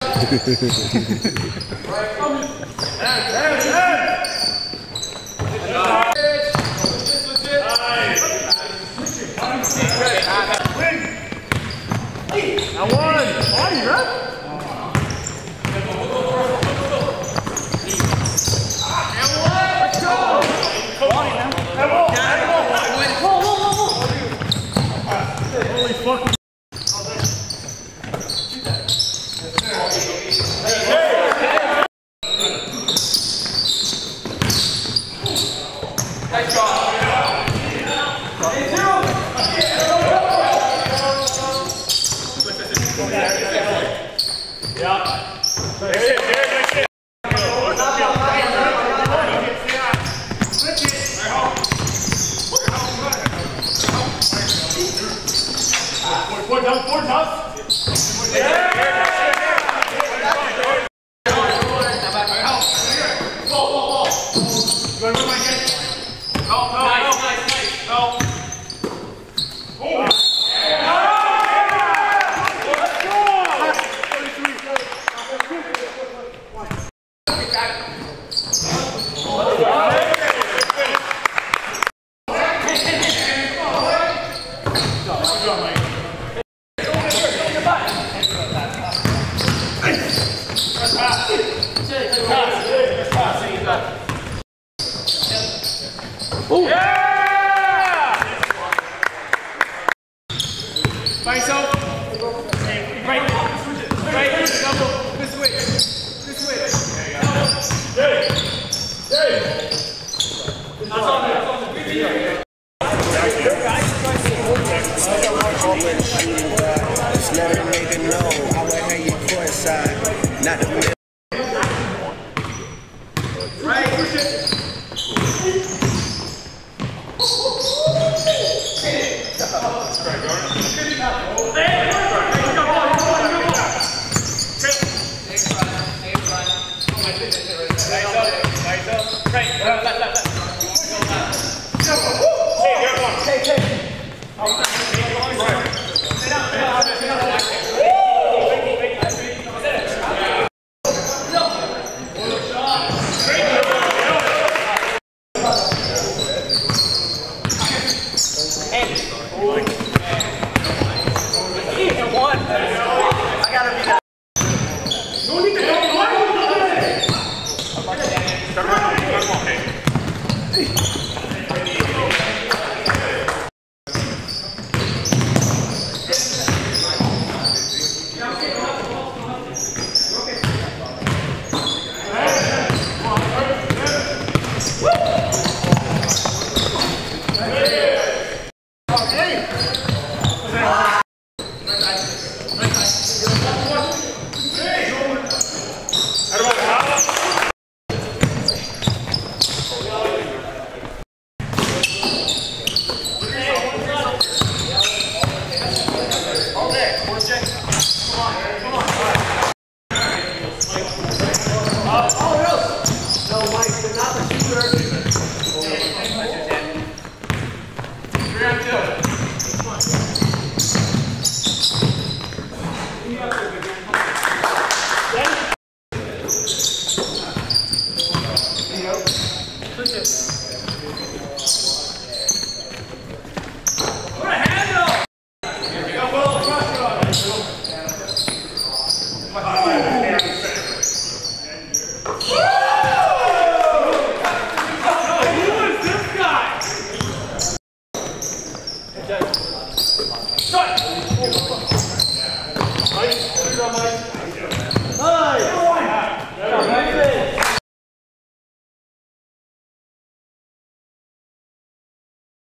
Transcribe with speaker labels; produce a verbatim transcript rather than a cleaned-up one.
Speaker 1: I won! Oh, you right? Let's go! Holy fuck! Nice job! Four tough, four tough. Yeah! Ooh. Yeah! By yourself. Right. Right. Double. This way. This way. Hey. Hey. That's on there. That's on there.
Speaker 2: Just let a nigga know I will have you courtside. Not the middle.
Speaker 1: Right. Push it. Nice.